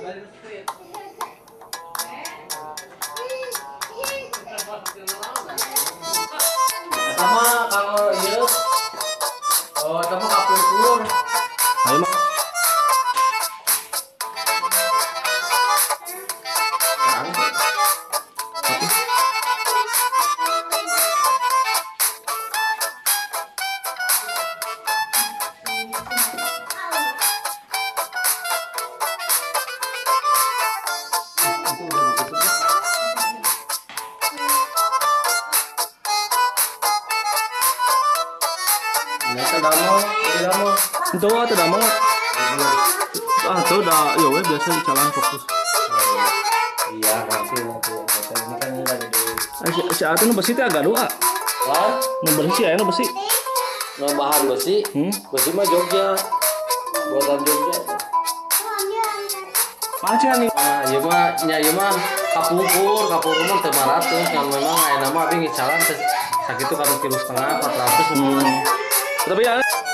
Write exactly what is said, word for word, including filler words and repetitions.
Sama kalau iya, oh sama kapur. Ayo mah. Itu ada damang. Ah, itu udah ya weh biasa di jalan fokus. Iya, nanti nanti ini kan lagi di. Eh, si, si Atu nu besi teh agak doa. Wah, Nu besi aya nu besi. no bahan besi. Hmm? Besi mah Jogja. Buatan Jogja. Macam nih. Ah, ieu mah nya ieu mah kapungkur, kapungkur mah teu lima ratus yang memang aya nama abi ngicalan sakitu karo kilo setengah empat ratus. Hmm. Tapi ya